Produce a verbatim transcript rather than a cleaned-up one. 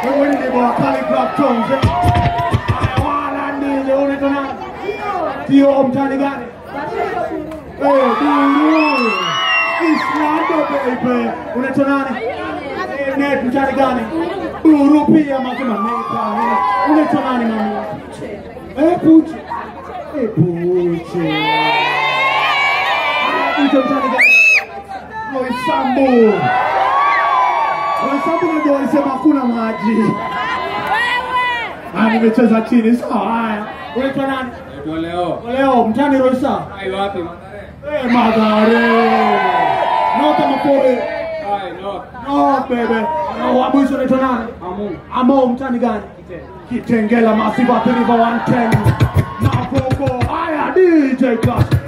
Wewe ni bora calligraph tongues. Wala ndiye unaitwa nani? Tio mtani gani? Eh, Buru. Islando baby. Unaitwa nani? Eh, net mtani gani? Buru pia mazima neipa. Unaitwa nani mami? Eh, Puche. Eh, Puche. Unaitwa mtani gani? Oi Sambu. Oi Sambu ndio alisema hakuna maji. Ah, nimecheza chini sawa. Haya. Unaitwa nani? Ndio leo. Leo mtani Roisa. Ai wapi Madare? Eh, Madare. No kama pole. Ai no. No baby. No wabuso unaitwa nani? Amu. Amo mtani gani? Kitengela Massive River one ten. Na popo. Haya D J Class.